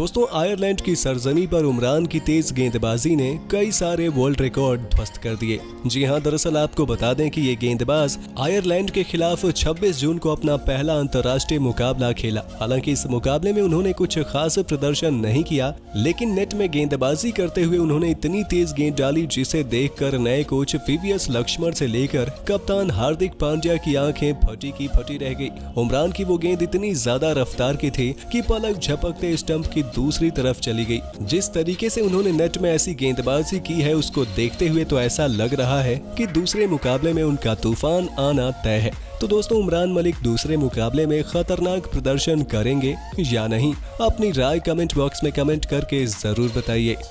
दोस्तों आयरलैंड की सरजमी पर उमरान की तेज गेंदबाजी ने कई सारे वर्ल्ड रिकॉर्ड ध्वस्त कर दिए। जी हां, दरअसल आपको बता दें कि ये गेंदबाज आयरलैंड के खिलाफ 26 जून को अपना पहला अंतर्राष्ट्रीय मुकाबला खेला। हालांकि इस मुकाबले में उन्होंने कुछ खास प्रदर्शन नहीं किया, लेकिन नेट में गेंदबाजी करते हुए उन्होंने इतनी तेज गेंद डाली जिसे देखकर नए कोच वीवीएस लक्ष्मण से लेकर कप्तान हार्दिक पांड्या की आंखें फटी की फटी रह गई। उमरान की वो गेंद इतनी ज्यादा रफ्तार की थी कि पलक झपकते स्टंप की दूसरी तरफ चली गई। जिस तरीके से उन्होंने नेट में ऐसी गेंदबाजी की है, उसको देखते हुए तो ऐसा लग रहा है कि दूसरे मुकाबले में उनका तूफान आना तय है। तो दोस्तों उमरान मलिक दूसरे मुकाबले में खतरनाक प्रदर्शन करेंगे या नहीं, अपनी राय कमेंट बॉक्स में कमेंट करके जरूर बताइए।